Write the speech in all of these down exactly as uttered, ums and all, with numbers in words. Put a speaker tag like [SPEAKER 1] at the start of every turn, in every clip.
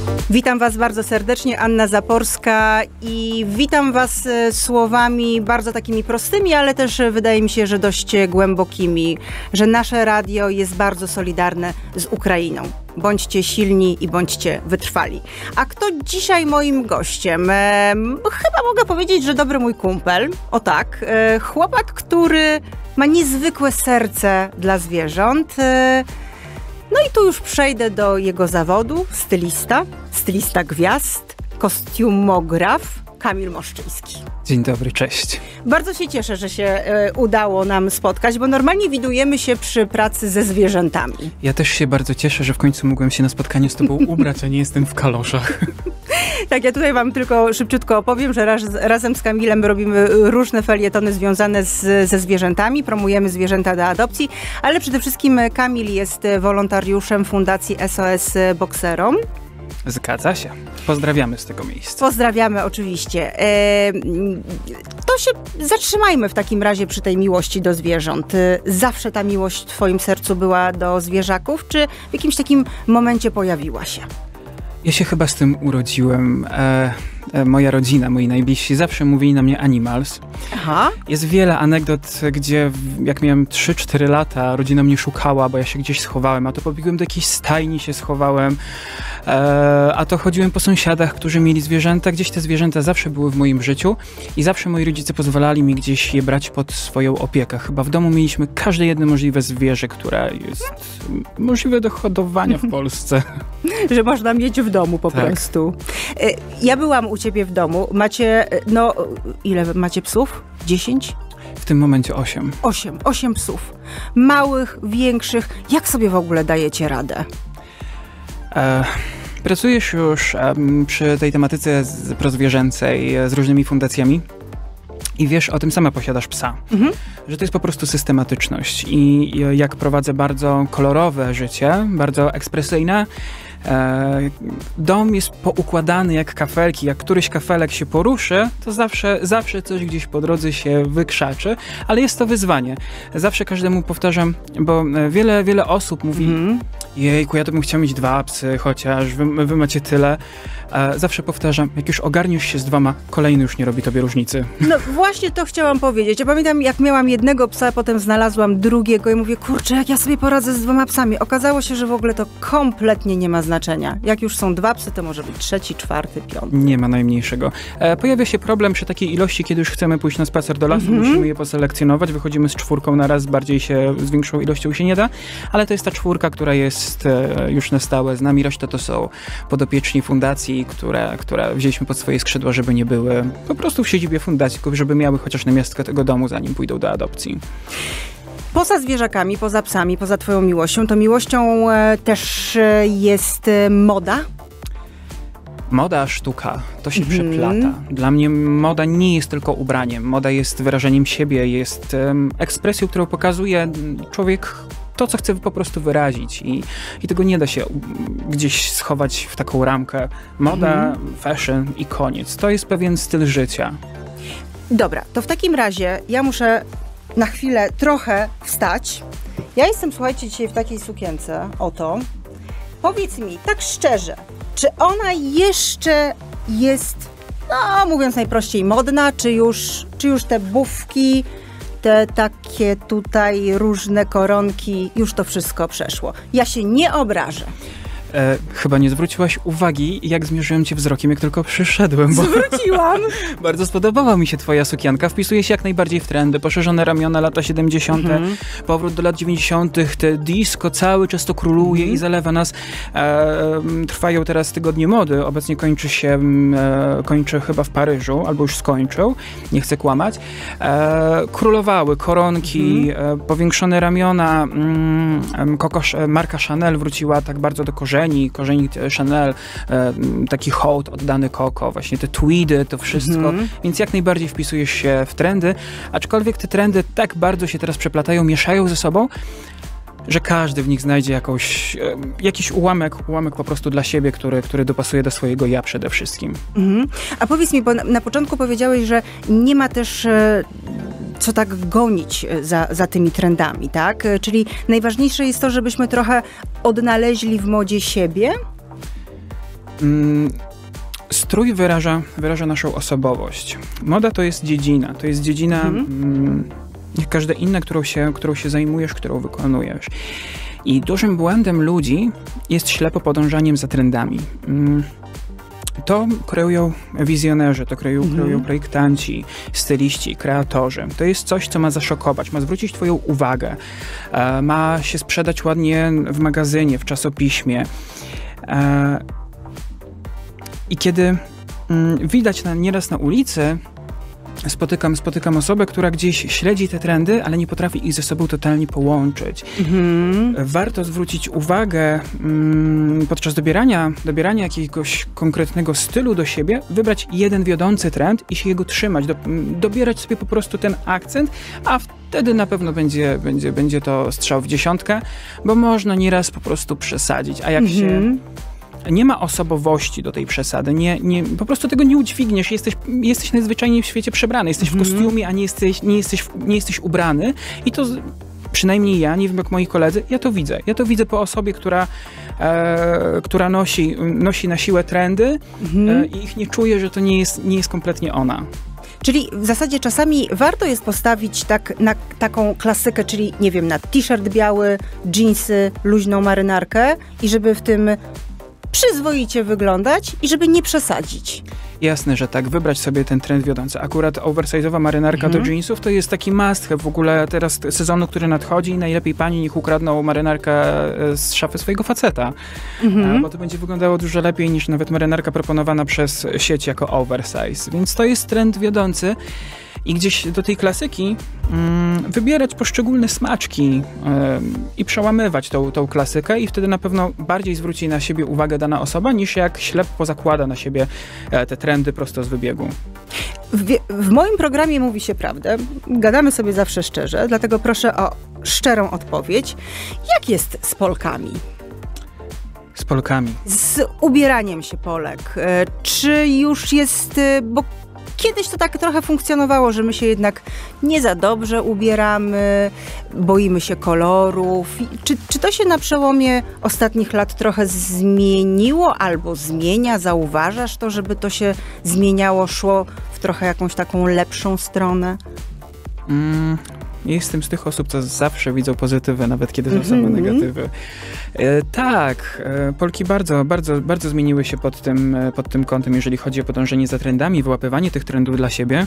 [SPEAKER 1] Witam Was bardzo serdecznie, Anna Zaporska, i witam Was słowami bardzo takimi prostymi, ale też wydaje mi się, że dość głębokimi, że nasze radio jest bardzo solidarne z Ukrainą. Bądźcie silni i bądźcie wytrwali. A kto dzisiaj moim gościem? E, chyba mogę powiedzieć, że dobry mój kumpel. O tak, e, chłopak, który ma niezwykłe serce dla zwierząt. E, no i tu już przejdę do jego zawodu. Stylista, stylista gwiazd, kostiumograf, Kamil Moszczyński.
[SPEAKER 2] Dzień dobry, cześć.
[SPEAKER 1] Bardzo się cieszę, że się e, udało nam spotkać, bo normalnie widujemy się przy pracy ze zwierzętami.
[SPEAKER 2] Ja też się bardzo cieszę, że w końcu mogłem się na spotkaniu z tobą ubrać, a nie jestem w kaloszach.
[SPEAKER 1] Tak, ja tutaj wam tylko szybciutko opowiem, że raz, razem z Kamilem robimy różne felietony związane z, ze zwierzętami, promujemy zwierzęta do adopcji, ale przede wszystkim Kamil jest wolontariuszem Fundacji S O S Bokserom.
[SPEAKER 2] Zgadza się. Pozdrawiamy z tego miejsca.
[SPEAKER 1] Pozdrawiamy oczywiście. E, to się zatrzymajmy w takim razie przy tej miłości do zwierząt. Zawsze ta miłość w twoim sercu była do zwierzaków, czy w jakimś takim momencie pojawiła się?
[SPEAKER 2] Ja się chyba z tym urodziłem. E, e, moja rodzina, moi najbliżsi zawsze mówili na mnie Animals.
[SPEAKER 1] Aha.
[SPEAKER 2] Jest wiele anegdot, gdzie jak miałem trzy cztery lata, rodzina mnie szukała, bo ja się gdzieś schowałem, a to pobiegłem do jakiejś stajni, się schowałem, e, a to chodziłem po sąsiadach, którzy mieli zwierzęta. Gdzieś te zwierzęta zawsze były w moim życiu i zawsze moi rodzice pozwalali mi gdzieś je brać pod swoją opiekę. Chyba w domu mieliśmy każde jedno możliwe zwierzę, które jest możliwe do hodowania w Polsce.
[SPEAKER 1] Że można mieć w domu po
[SPEAKER 2] tak.
[SPEAKER 1] prostu. Ja byłam u ciebie w domu. Macie, no, ile macie psów? Dziesięć?
[SPEAKER 2] W tym momencie osiem.
[SPEAKER 1] Osiem. Osiem psów. Małych, większych. Jak sobie w ogóle dajecie radę?
[SPEAKER 2] E, pracujesz już e, przy tej tematyce z, prozwierzęcej z różnymi fundacjami i wiesz, o tym sama posiadasz psa. Mhm. Że to jest po prostu systematyczność. I jak prowadzę bardzo kolorowe życie, bardzo ekspresyjne, E, dom jest poukładany jak kafelki. Jak któryś kafelek się poruszy, to zawsze, zawsze coś gdzieś po drodze się wykrzaczy, ale jest to wyzwanie. Zawsze każdemu powtarzam, bo wiele, wiele osób mówi, mm. jejku, ja to bym chciał mieć dwa psy, chociaż wy, wy macie tyle. E, zawsze powtarzam, jak już ogarniesz się z dwoma, kolejny już nie robi tobie różnicy.
[SPEAKER 1] No właśnie to chciałam powiedzieć. Ja pamiętam, jak miałam jednego psa, potem znalazłam drugiego i mówię, kurczę, jak ja sobie poradzę z dwoma psami. Okazało się, że w ogóle to kompletnie nie ma znaczenia. Jak już są dwa psy, to może być trzeci, czwarty, piąty.
[SPEAKER 2] Nie ma najmniejszego. E, pojawia się problem przy takiej ilości, kiedy już chcemy pójść na spacer do lasu, mm-hmm. musimy je poselekcjonować, wychodzimy z czwórką na raz, bardziej się, z większą ilością się nie da, ale to jest ta czwórka, która jest e, już na stałe z nami, reszta to są podopieczni fundacji, które, które wzięliśmy pod swoje skrzydła, żeby nie były po prostu w siedzibie fundacji, tylko żeby miały chociaż namiastkę tego domu, zanim pójdą do adopcji.
[SPEAKER 1] Poza zwierzakami, poza psami, poza twoją miłością, to miłością e, też e, jest e, moda?
[SPEAKER 2] Moda, sztuka, to się
[SPEAKER 1] Mhm.
[SPEAKER 2] przeplata. Dla mnie moda nie jest tylko ubraniem. Moda jest wyrażeniem siebie, jest um, ekspresją, którą pokazuje człowiek to, co chce po prostu wyrazić. I, i tego nie da się gdzieś schować w taką ramkę. Moda, mhm. fashion i koniec. To jest pewien styl życia.
[SPEAKER 1] Dobra, to w takim razie ja muszę na chwilę trochę wstać. Ja jestem, słuchajcie, dzisiaj w takiej sukience, oto. Powiedz mi, tak szczerze, czy ona jeszcze jest, no mówiąc najprościej, modna, czy już, czy już te bufki, te takie tutaj różne koronki, już to wszystko przeszło? Ja się nie obrażę.
[SPEAKER 2] E, chyba nie zwróciłaś uwagi, jak zmierzyłem cię wzrokiem, jak tylko przyszedłem. Bo
[SPEAKER 1] zwróciłam!
[SPEAKER 2] Bardzo spodobała mi się twoja sukienka. Wpisuje się jak najbardziej w trendy. Poszerzone ramiona, lata siedemdziesiąte. Mm-hmm. Powrót do lat dziewięćdziesiątych. Te disco cały czas to króluje mm-hmm. i zalewa nas. E, trwają teraz tygodnie mody. Obecnie kończy się, e, kończy chyba w Paryżu, albo już skończył. Nie chcę kłamać. E, królowały koronki, mm-hmm. e, powiększone ramiona. Mm, Coco, marka Chanel wróciła tak bardzo do korzeni. Korzeni Chanel, e, taki hołd oddany Coco, właśnie te tweedy, to wszystko, mm-hmm. więc jak najbardziej wpisujesz się w trendy, aczkolwiek te trendy tak bardzo się teraz przeplatają, mieszają ze sobą, że każdy w nich znajdzie jakąś, e, jakiś ułamek, ułamek po prostu dla siebie, który, który dopasuje do swojego ja przede wszystkim.
[SPEAKER 1] Mm-hmm. A powiedz mi, bo na, na początku powiedziałeś, że nie ma też e, co tak gonić za, za tymi trendami, tak? Czyli najważniejsze jest to, żebyśmy trochę odnaleźli w modzie siebie?
[SPEAKER 2] Mm, strój wyraża, wyraża naszą osobowość. Moda to jest dziedzina. To jest dziedzina, mhm. mm, jak każda inna, którą się, którą się zajmujesz, którą wykonujesz. I dużym błędem ludzi jest ślepo podążaniem za trendami. Mm, To kreują wizjonerzy, to kreują, mhm. kreują projektanci, styliści, kreatorzy. To jest coś, co ma zaszokować, ma zwrócić twoją uwagę, e, ma się sprzedać ładnie w magazynie, w czasopiśmie. E, I kiedy mm, widać na, nieraz na ulicy, Spotykam, spotykam osobę, która gdzieś śledzi te trendy, ale nie potrafi ich ze sobą totalnie połączyć. Mhm. Warto zwrócić uwagę mm, podczas dobierania, dobierania jakiegoś konkretnego stylu do siebie, wybrać jeden wiodący trend i się jego trzymać, do, dobierać sobie po prostu ten akcent, a wtedy na pewno będzie, będzie, będzie to strzał w dziesiątkę, bo można nieraz po prostu przesadzić, a jak mhm. się... Nie ma osobowości do tej przesady. Nie, nie, po prostu tego nie udźwigniesz. Jesteś, jesteś najzwyczajniej w świecie przebrany. Jesteś w kostiumie, a nie jesteś, nie jesteś, nie jesteś ubrany. I to przynajmniej ja, nie wiem jak moi koledzy, ja to widzę. Ja to widzę po osobie, która, e, która nosi, nosi na siłę trendy mhm. e, i ich nie czuję, że to nie jest, nie jest kompletnie ona.
[SPEAKER 1] Czyli w zasadzie czasami warto jest postawić tak, na taką klasykę, czyli nie wiem, na t-shirt biały, dżinsy, luźną marynarkę i żeby w tym przyzwoicie wyglądać i żeby nie przesadzić.
[SPEAKER 2] Jasne, że tak, wybrać sobie ten trend wiodący. Akurat oversize'owa marynarka mhm. do jeansów to jest taki must have w ogóle teraz sezonu, który nadchodzi i najlepiej pani niech ukradną marynarkę z szafy swojego faceta, mhm. bo to będzie wyglądało dużo lepiej niż nawet marynarka proponowana przez sieć jako oversize. Więc to jest trend wiodący. I gdzieś do tej klasyki mm, wybierać poszczególne smaczki yy, i przełamywać tą, tą klasykę i wtedy na pewno bardziej zwróci na siebie uwagę dana osoba, niż jak ślepo zakłada na siebie e, te trendy prosto z wybiegu.
[SPEAKER 1] W, w moim programie mówi się prawdę. Gadamy sobie zawsze szczerze, dlatego proszę o szczerą odpowiedź. Jak jest z Polkami?
[SPEAKER 2] Z Polkami?
[SPEAKER 1] Z ubieraniem się Polek. E, czy już jest... Bo kiedyś to tak trochę funkcjonowało, że my się jednak nie za dobrze ubieramy, boimy się kolorów. Czy, czy to się na przełomie ostatnich lat trochę zmieniło albo zmienia? Zauważasz to, żeby to się zmieniało, szło w trochę jakąś taką lepszą stronę?
[SPEAKER 2] Mm. Jestem z tych osób, co zawsze widzą pozytywy, nawet kiedy są same mm-hmm. negatywy. E, tak, e, Polki bardzo, bardzo, bardzo zmieniły się pod tym, pod tym kątem, jeżeli chodzi o podążenie za trendami, wyłapywanie tych trendów dla siebie.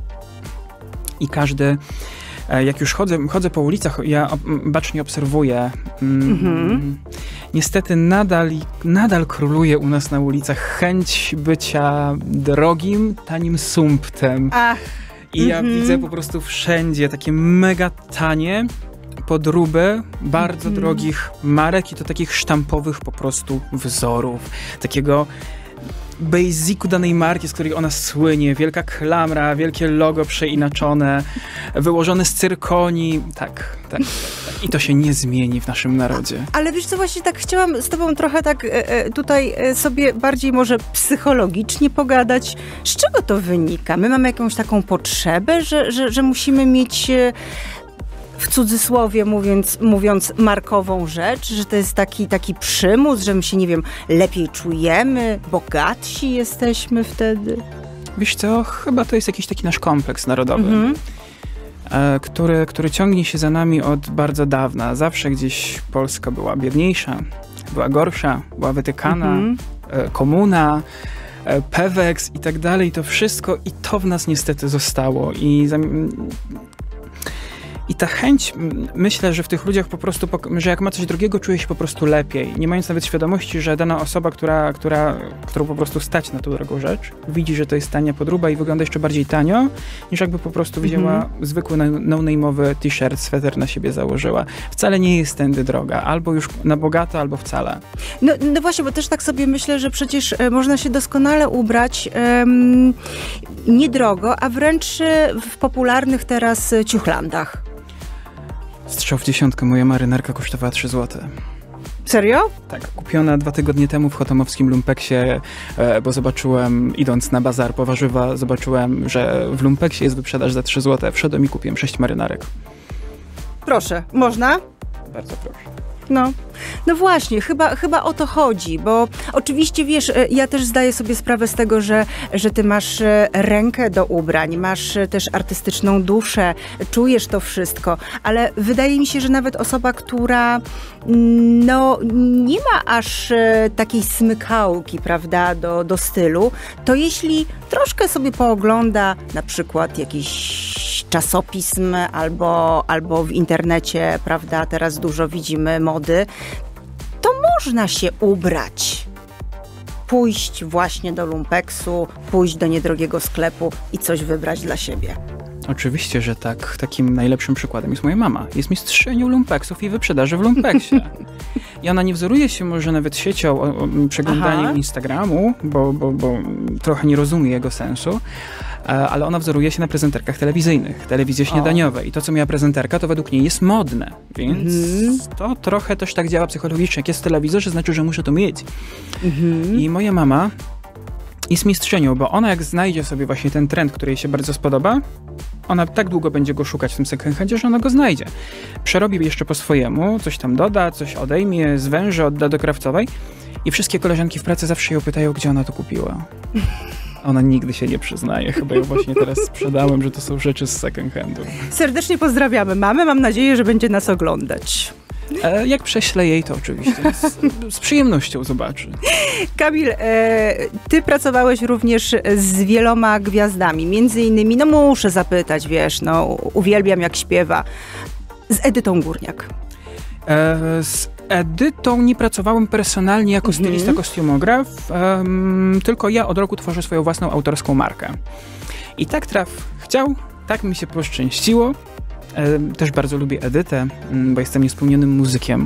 [SPEAKER 2] I każdy, e, jak już chodzę, chodzę po ulicach, ja ob, bacznie obserwuję. Mm, mm-hmm. Niestety nadal, nadal króluje u nas na ulicach chęć bycia drogim, tanim sumptem. Ach. I ja mm-hmm. widzę po prostu wszędzie takie mega tanie podróby bardzo mm-hmm. drogich marek i to takich sztampowych po prostu wzorów. Takiego basicu danej marki, z której ona słynie. Wielka klamra, wielkie logo przeinaczone, wyłożone z cyrkonii. Tak, tak, tak, tak. I to się nie zmieni w naszym narodzie.
[SPEAKER 1] Ale wiesz co, właśnie tak chciałam z tobą trochę tak e, tutaj e, sobie bardziej może psychologicznie pogadać. Z czego to wynika? My mamy jakąś taką potrzebę, że, że, że musimy mieć... E, w cudzysłowie mówiąc, mówiąc markową rzecz, że to jest taki, taki przymus, że my się, nie wiem, lepiej czujemy, bogatsi jesteśmy wtedy.
[SPEAKER 2] Wiesz co, chyba to jest jakiś taki nasz kompleks narodowy, mm-hmm. e, który, który ciągnie się za nami od bardzo dawna. Zawsze gdzieś Polska była biedniejsza, była gorsza, była wytykana, mm-hmm. e, komuna, e, Peweks i tak dalej. To wszystko i to w nas niestety zostało. I zam- I ta chęć, myślę, że w tych ludziach po prostu, że jak ma coś drugiego, czuje się po prostu lepiej. Nie mając nawet świadomości, że dana osoba, która, która, którą po prostu stać na tą drogą rzecz, widzi, że to jest tania podróba i wygląda jeszcze bardziej tanio, niż jakby po prostu wzięła mm-hmm. zwykły no-name'owy t-shirt, sweter na siebie założyła. Wcale nie jest tędy droga. Albo już na bogato, albo wcale.
[SPEAKER 1] No, no właśnie, bo też tak sobie myślę, że przecież e, można się doskonale ubrać um, niedrogo, a wręcz w popularnych teraz ciuchlandach.
[SPEAKER 2] Strzał w dziesiątkę, moja marynarka kosztowała trzy złote.
[SPEAKER 1] Serio?
[SPEAKER 2] Tak, kupiona dwa tygodnie temu w chotomowskim lumpeksie, e, bo zobaczyłem, idąc na bazar po warzywa, zobaczyłem, że w lumpeksie jest wyprzedaż za trzy złote. Wszedłem i kupiłem sześć marynarek.
[SPEAKER 1] Proszę, można?
[SPEAKER 2] Bardzo proszę.
[SPEAKER 1] No. No właśnie, chyba, chyba o to chodzi, bo oczywiście wiesz, ja też zdaję sobie sprawę z tego, że, że ty masz rękę do ubrań, masz też artystyczną duszę, czujesz to wszystko, ale wydaje mi się, że nawet osoba, która no, nie ma aż takiej smykałki, prawda, do, do stylu, to jeśli troszkę sobie poogląda na przykład jakiś czasopism albo, albo w internecie, prawda, teraz dużo widzimy mody, to można się ubrać. Pójść właśnie do lumpeksu, pójść do niedrogiego sklepu i coś wybrać dla siebie.
[SPEAKER 2] Oczywiście, że tak. Takim najlepszym przykładem jest moja mama. Jest mistrzynią lumpeksów i wyprzedaży w lumpeksie. I ona nie wzoruje się może nawet siecią o, o przeglądaniem Aha. Instagramu, bo, bo, bo trochę nie rozumie jego sensu, ale ona wzoruje się na prezenterkach telewizyjnych, telewizji śniadaniowej. I to, co miała prezenterka, to według niej jest modne. Więc mm. to trochę też tak działa psychologicznie. Jak jest w telewizorze, znaczy, że muszę to mieć. Mm-hmm. I moja mama jest mistrzynią, bo ona jak znajdzie sobie właśnie ten trend, który jej się bardzo spodoba, ona tak długo będzie go szukać w tym second handzie, że ona go znajdzie. Przerobi jeszcze po swojemu, coś tam doda, coś odejmie, zwęży, odda do krawcowej i wszystkie koleżanki w pracy zawsze ją pytają, gdzie ona to kupiła. Ona nigdy się nie przyznaje. Chyba ją właśnie teraz sprzedałem, że to są rzeczy z second handu.
[SPEAKER 1] Serdecznie pozdrawiamy mamę. Mam nadzieję, że będzie nas oglądać.
[SPEAKER 2] E, jak prześlę jej, to oczywiście z, z przyjemnością zobaczy.
[SPEAKER 1] Kamil, e, ty pracowałeś również z wieloma gwiazdami. Między innymi, no muszę zapytać, wiesz, no uwielbiam jak śpiewa, z Edytą Górniak.
[SPEAKER 2] E, z Edytą nie pracowałem personalnie jako mhm. stylista, kostiumograf, um, tylko ja od roku tworzę swoją własną autorską markę. I tak traf chciał, tak mi się poszczęściło. E, też bardzo lubię Edytę, bo jestem niespełnionym muzykiem.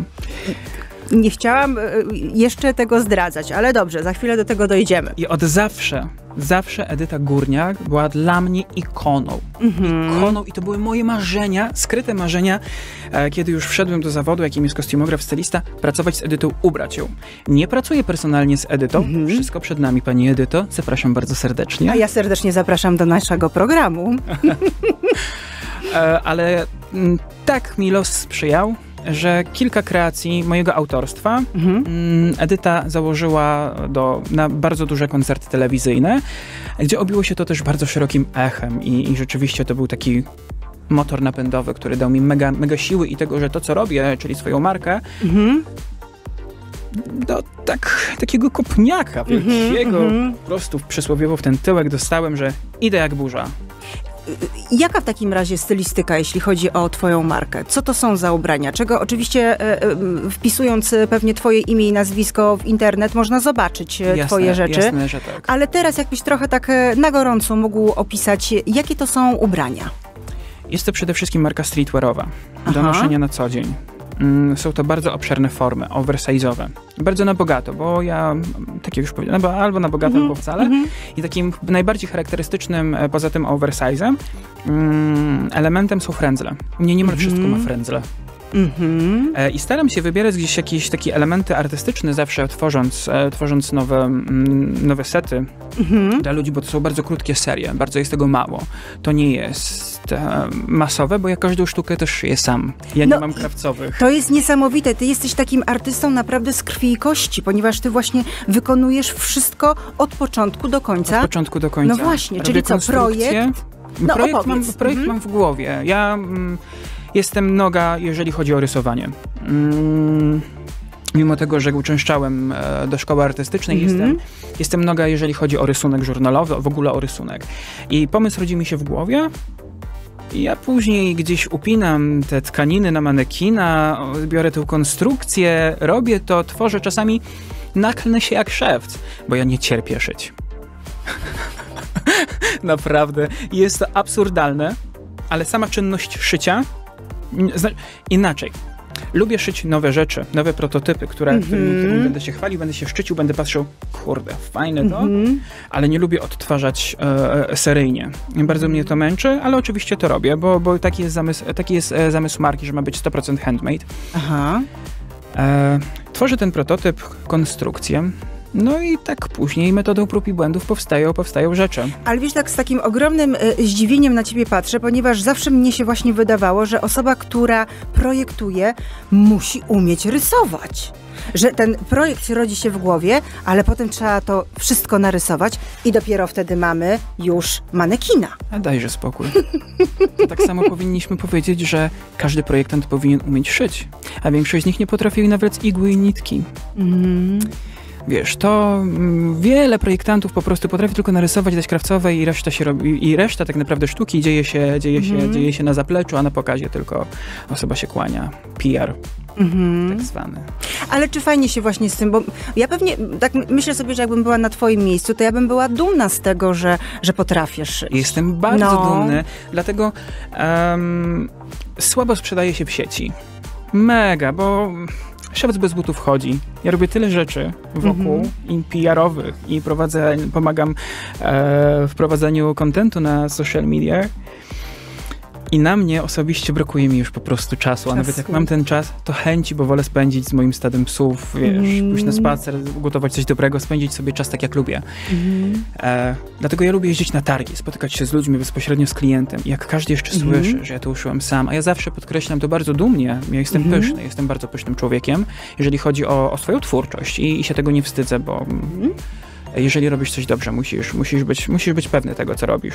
[SPEAKER 1] Nie chciałam jeszcze tego zdradzać, ale dobrze, za chwilę do tego dojdziemy.
[SPEAKER 2] I od zawsze, zawsze Edyta Górniak była dla mnie ikoną. Mm-hmm. Ikoną i to były moje marzenia, skryte marzenia, e, kiedy już wszedłem do zawodu, jakim jest kostiumograf, stylista, pracować z Edytą, ubrać ją. Nie pracuję personalnie z Edytą, mm-hmm. wszystko przed nami, pani Edyto, zapraszam bardzo serdecznie.
[SPEAKER 1] A ja serdecznie zapraszam do naszego programu.
[SPEAKER 2] e, ale m, tak mi los sprzyjał, że kilka kreacji mojego autorstwa mhm. Edyta założyła do, na bardzo duże koncerty telewizyjne, gdzie obiło się to też bardzo szerokim echem i, i rzeczywiście to był taki motor napędowy, który dał mi mega, mega siły i tego, że to, co robię, czyli swoją markę, mhm. do tak, takiego kopniaka wielkiego, mhm. po prostu przysłowiowo w ten tyłek dostałem, że idę jak burza.
[SPEAKER 1] Jaka w takim razie stylistyka, jeśli chodzi o twoją markę? Co to są za ubrania? Czego oczywiście e, e, wpisując pewnie twoje imię i nazwisko w internet można zobaczyć jasne, twoje rzeczy.
[SPEAKER 2] Jasne, że tak.
[SPEAKER 1] Ale teraz jakbyś trochę tak na gorąco mógł opisać, jakie to są ubrania?
[SPEAKER 2] Jest to przede wszystkim marka streetwearowa, do noszenia na co dzień. Są to bardzo obszerne formy, oversize'owe. Bardzo na bogato, bo ja, tak jak już powiedziałem, albo na bogato, mm-hmm. albo wcale. Mm-hmm. I takim najbardziej charakterystycznym, poza tym oversize'em, mm, elementem są frędzle. U mnie niemal mm-hmm. wszystko ma frędzle. Mm-hmm. E, I staram się wybierać gdzieś jakieś takie elementy artystyczne zawsze tworząc, e, tworząc nowe, mm, nowe sety mm-hmm. dla ludzi, bo to są bardzo krótkie serie, bardzo jest tego mało. To nie jest e, masowe, bo ja każdą sztukę też szyję sam. Ja no, nie mam krawcowych.
[SPEAKER 1] To jest niesamowite. Ty jesteś takim artystą naprawdę z krwi i kości, ponieważ ty właśnie wykonujesz wszystko od początku do końca.
[SPEAKER 2] Od początku do końca.
[SPEAKER 1] No właśnie,
[SPEAKER 2] Robię
[SPEAKER 1] czyli co, projekt?
[SPEAKER 2] No, projekt mam, projekt mm-hmm. mam w głowie. Ja... Mm, Jestem noga, jeżeli chodzi o rysowanie. Mm, mimo tego, że uczęszczałem e, do szkoły artystycznej, mm-hmm. jestem, jestem noga, jeżeli chodzi o rysunek żurnalowy, w ogóle o rysunek. I pomysł rodzi mi się w głowie. Ja później gdzieś upinam te tkaniny na manekina, biorę tę konstrukcję, robię to, tworzę. Czasami naklnę się jak szewc, bo ja nie cierpię szyć. Naprawdę. Jest to absurdalne, ale sama czynność szycia inaczej. Lubię szyć nowe rzeczy, nowe prototypy, które, mm-hmm. którymi, którymi będę się chwalił, będę się szczycił, będę patrzył, kurde, fajne to, mm-hmm. ale nie lubię odtwarzać e, seryjnie. Bardzo mnie to męczy, ale oczywiście to robię, bo, bo taki jest zamysł, taki jest e, zamysł marki, że ma być sto procent handmade.
[SPEAKER 1] Aha.
[SPEAKER 2] E, tworzę ten prototyp, konstrukcję, No i tak później metodą prób i błędów powstają, powstają rzeczy.
[SPEAKER 1] Ale wiesz, tak z takim ogromnym y, zdziwieniem na ciebie patrzę, ponieważ zawsze mnie się właśnie wydawało, że osoba, która projektuje, musi umieć rysować. Że ten projekt rodzi się w głowie, ale potem trzeba to wszystko narysować i dopiero wtedy mamy już manekina.
[SPEAKER 2] A dajże spokój. To tak samo powinniśmy powiedzieć, że każdy projektant powinien umieć szyć, a większość z nich nie potrafi nawet z igły i nitki. Mm. Wiesz, to mm, wiele projektantów po prostu potrafi tylko narysować, dać krawcowe i reszta się robi, i reszta tak naprawdę sztuki dzieje się, dzieje się, mm. dzieje się na zapleczu, a na pokazie tylko osoba się kłania. P R. Mm-hmm. Tak zwany.
[SPEAKER 1] Ale czy fajnie się właśnie z tym, bo ja pewnie, tak myślę sobie, że jakbym była na twoim miejscu, to ja bym była dumna z tego, że, że potrafię szyć.
[SPEAKER 2] Jestem bardzo
[SPEAKER 1] no.
[SPEAKER 2] dumny, dlatego um, słabo sprzedaje się w sieci. Mega, bo szewc bez butów chodzi. Ja robię tyle rzeczy wokół mm-hmm. i P R-owych i prowadzę, pomagam e, w prowadzeniu kontentu na social mediach. I na mnie osobiście brakuje mi już po prostu czasu, a Czasku. Nawet jak mam ten czas, to chęci, bo wolę spędzić z moim stadem psów, wiesz, mm. pójść na spacer, ugotować coś dobrego, spędzić sobie czas tak jak lubię. Mm. E, dlatego ja lubię jeździć na targi, spotykać się z ludźmi bezpośrednio z klientem. I jak każdy jeszcze mm. słyszy, że ja to uszyłem sam, a ja zawsze podkreślam to bardzo dumnie, ja jestem mm. pyszny, jestem bardzo pysznym człowiekiem, jeżeli chodzi o, o swoją twórczość i, i się tego nie wstydzę, bo mm. jeżeli robisz coś dobrze, musisz, musisz, być, musisz być pewny tego, co robisz.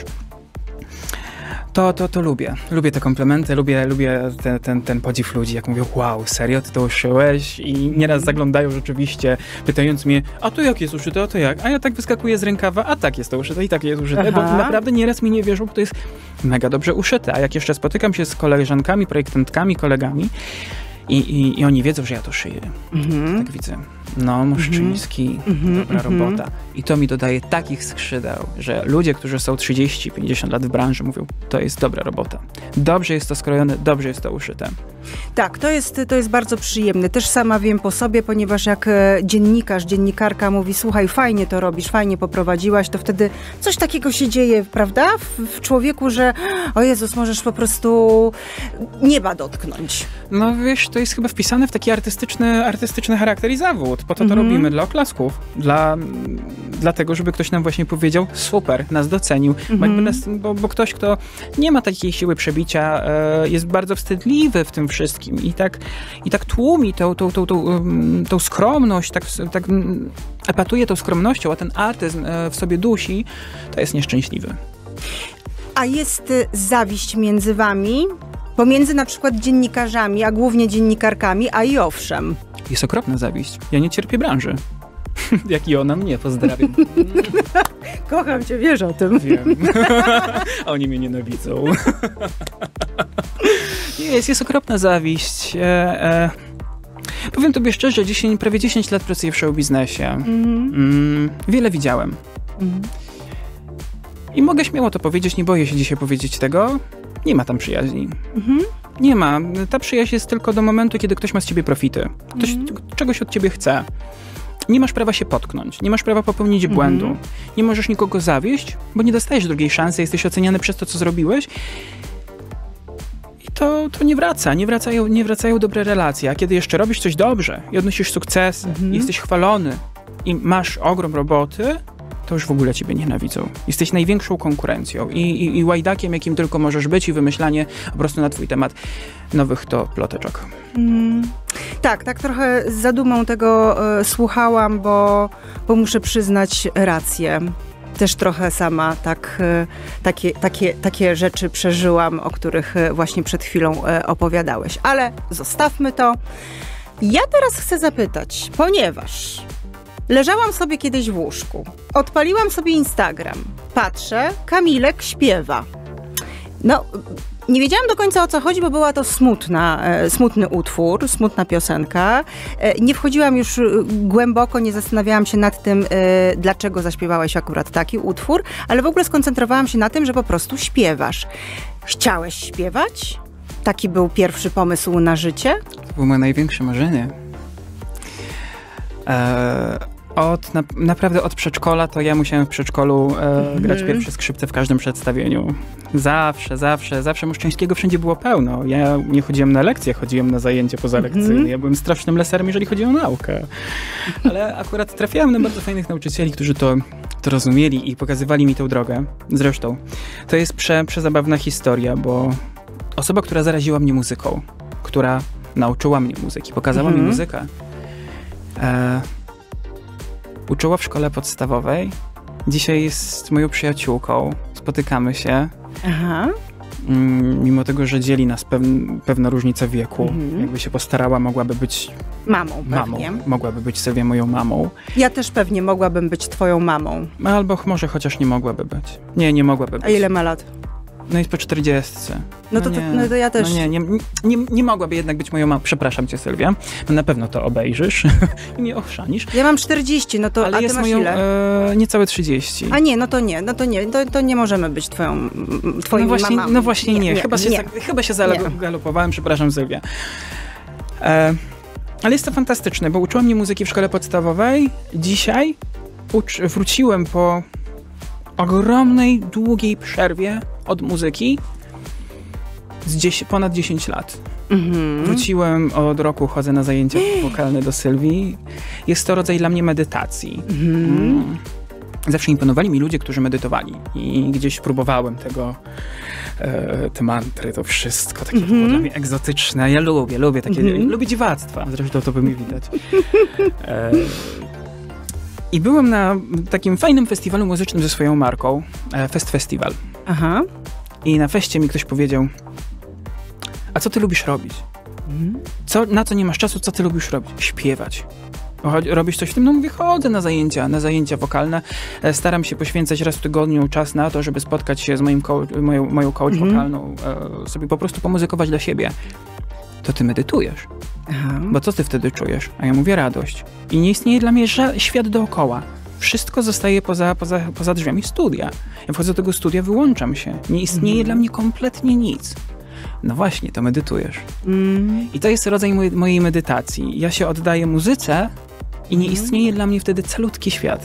[SPEAKER 2] To, to, to lubię. Lubię te komplementy, lubię, lubię ten, ten, ten podziw ludzi, jak mówią, wow, serio, ty to uszyłeś? I nieraz zaglądają rzeczywiście, pytając mnie, a to jak jest uszyte, a to jak? A ja tak wyskakuję z rękawa, a tak jest to uszyte i tak jest uszyte, Aha. bo naprawdę nieraz mi nie wierzą, bo to jest mega dobrze uszyte. A jak jeszcze spotykam się z koleżankami, projektantkami, kolegami i, i, i oni wiedzą, że ja to szyję. Mhm. Tak widzę. No, Moszczyński, mhm. dobra mhm. robota. I to mi dodaje takich skrzydeł, że ludzie, którzy są trzydzieści pięćdziesiąt lat w branży, mówią, to jest dobra robota. Dobrze jest to skrojone, dobrze jest to uszyte.
[SPEAKER 1] Tak, to jest, to jest bardzo przyjemne. Też sama wiem po sobie, ponieważ jak dziennikarz, dziennikarka mówi, słuchaj, fajnie to robisz, fajnie poprowadziłaś, to wtedy coś takiego się dzieje, prawda? W, w człowieku, że o Jezus, możesz po prostu nieba dotknąć.
[SPEAKER 2] No wiesz, to jest chyba wpisane w taki artystyczny, artystyczny charakter i zawód. Po to to mm-hmm. robimy, dla oklasków. Dla, dlatego, żeby ktoś nam właśnie powiedział, super, nas docenił. Mm-hmm. Bo, jakby nas, bo, bo ktoś, kto nie ma takiej siły przebicia, e, jest bardzo wstydliwy w tym wszystkim i tak, i tak tłumi tą, tą, tą, tą, tą, tą skromność, tak, tak epatuje tą skromnością, a ten artyzm e, w sobie dusi, to jest nieszczęśliwy.
[SPEAKER 1] A jest zawiść między wami? Pomiędzy na przykład dziennikarzami, a głównie dziennikarkami, a i owszem.
[SPEAKER 2] Jest okropna zawiść. Ja nie cierpię branży. Jak i ona mnie, pozdrawiam.
[SPEAKER 1] Kocham cię, wiesz o tym.
[SPEAKER 2] Wiem. Oni mnie nienawidzą. Jest, jest okropna zawiść. E, e, powiem tobie szczerze, dziesięć, prawie dziesięć lat pracuję w show biznesie. Mm-hmm. Mm, wiele widziałem. Mm-hmm. I mogę śmiało to powiedzieć, nie boję się dzisiaj powiedzieć tego. Nie ma tam przyjaźni. Mm-hmm. Nie ma. Ta przyjaźń jest tylko do momentu, kiedy ktoś ma z ciebie profity. Ktoś mm-hmm. czegoś od ciebie chce. Nie masz prawa się potknąć. Nie masz prawa popełnić mm-hmm. błędu. Nie możesz nikogo zawieść, bo nie dostajesz drugiej szansy. Jesteś oceniany przez to, co zrobiłeś. I to, to nie wraca. Nie wracają, nie wracają dobre relacje. A kiedy jeszcze robisz coś dobrze i odnosisz sukcesy, mm-hmm. jesteś chwalony i masz ogrom roboty, to już w ogóle ciebie nienawidzą. Jesteś największą konkurencją i, i, i łajdakiem, jakim tylko możesz być i wymyślanie po prostu na twój temat nowych to ploteczek. Mm.
[SPEAKER 1] Tak, tak trochę z zadumą tego y, słuchałam, bo, bo muszę przyznać rację. Też trochę sama tak, y, takie, takie, takie rzeczy przeżyłam, o których y, właśnie przed chwilą y, opowiadałeś. Ale zostawmy to. Ja teraz chcę zapytać, ponieważ leżałam sobie kiedyś w łóżku, odpaliłam sobie Instagram, patrzę, Kamilek śpiewa. No, nie wiedziałam do końca, o co chodzi, bo była to smutna, e, smutny utwór, smutna piosenka. E, nie wchodziłam już głęboko, nie zastanawiałam się nad tym, e, dlaczego zaśpiewałeś akurat taki utwór, ale w ogóle skoncentrowałam się na tym, że po prostu śpiewasz. Chciałeś śpiewać? Taki był pierwszy pomysł na życie?
[SPEAKER 2] To było moje największe marzenie. Eee, Od, na, naprawdę od przedszkola to ja musiałem w przedszkolu e,
[SPEAKER 1] Mhm.
[SPEAKER 2] grać pierwsze skrzypce w każdym przedstawieniu. Zawsze, zawsze, zawsze Muszczyńskiego wszędzie było pełno. Ja nie chodziłem na lekcje, chodziłem na zajęcia pozalekcyjne.
[SPEAKER 1] Mhm.
[SPEAKER 2] Ja byłem strasznym leserem, jeżeli chodzi o naukę. Ale akurat trafiałem na bardzo fajnych nauczycieli, którzy to, to rozumieli i pokazywali mi tę drogę. Zresztą, to jest prze, przezabawna historia, bo osoba, która zaraziła mnie muzyką, która nauczyła mnie muzyki, pokazała
[SPEAKER 1] Mhm.
[SPEAKER 2] mi muzykę, e, uczyła w szkole podstawowej. Dzisiaj jest moją przyjaciółką. Spotykamy się.
[SPEAKER 1] Aha.
[SPEAKER 2] Mm, mimo tego, że dzieli nas pewn, pewna różnica wieku.
[SPEAKER 1] Mhm.
[SPEAKER 2] Jakby się postarała, mogłaby być
[SPEAKER 1] Mamą
[SPEAKER 2] mamą.
[SPEAKER 1] pewnie.
[SPEAKER 2] Mogłaby być sobie moją mamą.
[SPEAKER 1] Ja też pewnie mogłabym być twoją mamą.
[SPEAKER 2] Albo może chociaż nie mogłaby być. Nie, nie mogłaby być.
[SPEAKER 1] A ile ma lat?
[SPEAKER 2] No jest po czterdziestce.
[SPEAKER 1] No to, to,
[SPEAKER 2] nie.
[SPEAKER 1] no to ja też.
[SPEAKER 2] No nie, nie, nie, nie mogłaby jednak być moją mamą. Przepraszam cię, Sylwia. Na pewno to obejrzysz i mnie ochrzanisz.
[SPEAKER 1] Ja mam czterdzieści, no to
[SPEAKER 2] Ale
[SPEAKER 1] a ty
[SPEAKER 2] jest
[SPEAKER 1] masz
[SPEAKER 2] moją
[SPEAKER 1] ile?
[SPEAKER 2] e, niecałe trzydzieści.
[SPEAKER 1] A nie, no to nie, no to nie, to, to nie możemy być twoją, twoimi
[SPEAKER 2] no właśnie,
[SPEAKER 1] mamami.
[SPEAKER 2] No właśnie nie, Chyba, się,
[SPEAKER 1] nie.
[SPEAKER 2] za- chyba się zagalopowałem, przepraszam Sylwia. E, ale jest to fantastyczne, bo uczyła mnie muzyki w szkole podstawowej. Dzisiaj ucz- wróciłem po ogromnej, długiej przerwie od muzyki z dziesię- ponad dziesięć lat.
[SPEAKER 1] Mhm.
[SPEAKER 2] Wróciłem od roku, chodzę na zajęcia wokalne do Sylwii. Jest to rodzaj dla mnie medytacji.
[SPEAKER 1] Mhm.
[SPEAKER 2] Mm. Zawsze imponowali mi ludzie, którzy medytowali i gdzieś próbowałem tego, e, te mantry, to wszystko takie
[SPEAKER 1] Mhm.
[SPEAKER 2] było dla mnie egzotyczne. Ja lubię, lubię takie,
[SPEAKER 1] Mhm.
[SPEAKER 2] lubię dziwactwa, zresztą to by mi widać. E, I byłem na takim fajnym festiwalu muzycznym ze swoją marką, e, Fest Festival.
[SPEAKER 1] Aha.
[SPEAKER 2] I na feście mi ktoś powiedział: a co ty lubisz robić?
[SPEAKER 1] Mhm.
[SPEAKER 2] Co, na co nie masz czasu, co ty lubisz robić? Śpiewać. Chodź, robisz coś w tym? No mówię, chodzę na zajęcia, na zajęcia wokalne. E, Staram się poświęcać raz w tygodniu czas na to, żeby spotkać się z moim coach, moją, moją coach
[SPEAKER 1] Mhm.
[SPEAKER 2] wokalną, e, sobie po prostu pomuzykować dla siebie. To ty medytujesz,
[SPEAKER 1] Aha.
[SPEAKER 2] bo co ty wtedy czujesz? A ja mówię, radość. I nie istnieje dla mnie ża- świat dookoła. Wszystko zostaje poza, poza, poza drzwiami studia. Ja wchodzę do tego studia, wyłączam się. Nie istnieje
[SPEAKER 1] Mhm.
[SPEAKER 2] dla mnie kompletnie nic. No właśnie, to medytujesz.
[SPEAKER 1] Mm.
[SPEAKER 2] I to jest rodzaj mojej, mojej medytacji. Ja się oddaję muzyce i nie
[SPEAKER 1] Mhm.
[SPEAKER 2] istnieje dla mnie wtedy calutki świat.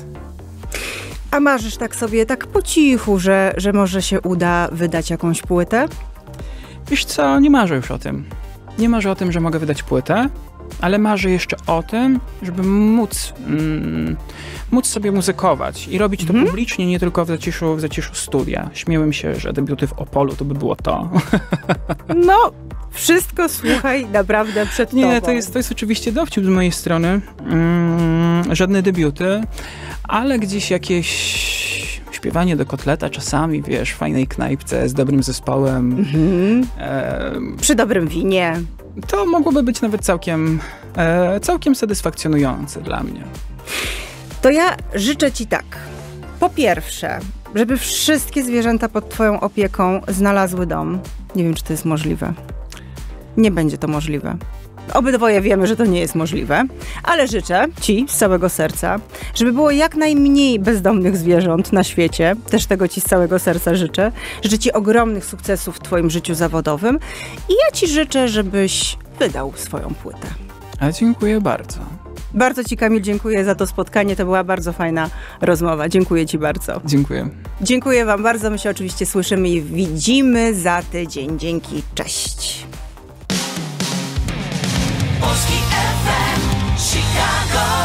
[SPEAKER 1] A marzysz tak sobie, tak po cichu, że, że może się uda wydać jakąś płytę?
[SPEAKER 2] Wiesz co, nie marzę już o tym. Nie marzę o tym, że mogę wydać płytę, ale marzę jeszcze o tym, żeby móc, mm, móc sobie muzykować i robić to
[SPEAKER 1] Mhm.
[SPEAKER 2] publicznie, nie tylko w zaciszu, w zaciszu studia. Śmiałem się, że debiuty w Opolu to by było to.
[SPEAKER 1] No, wszystko słuchaj naprawdę przed tobą.
[SPEAKER 2] Nie, to jest, to jest oczywiście dowcip z mojej strony. Mm, żadne debiuty, ale gdzieś jakieś śpiewanie do kotleta czasami, wiesz, w fajnej knajpce z dobrym zespołem.
[SPEAKER 1] Mhm.
[SPEAKER 2] E,
[SPEAKER 1] Przy dobrym winie.
[SPEAKER 2] to mogłoby być nawet całkiem, e, całkiem satysfakcjonujące dla mnie.
[SPEAKER 1] To ja życzę ci tak. Po pierwsze, żeby wszystkie zwierzęta pod twoją opieką znalazły dom. Nie wiem, czy to jest możliwe. Nie będzie to możliwe. Obydwoje wiemy, że to nie jest możliwe, ale życzę ci z całego serca, żeby było jak najmniej bezdomnych zwierząt na świecie. Też tego ci z całego serca życzę. Życzę ci ogromnych sukcesów w twoim życiu zawodowym i ja ci życzę, żebyś wydał swoją płytę.
[SPEAKER 2] A dziękuję bardzo.
[SPEAKER 1] Bardzo ci, Kamil, dziękuję za to spotkanie. To była bardzo fajna rozmowa. Dziękuję ci bardzo.
[SPEAKER 2] Dziękuję.
[SPEAKER 1] Dziękuję wam bardzo. My się oczywiście słyszymy i widzimy za tydzień. Dzięki. Cześć.
[SPEAKER 3] Polski F M, Chicago.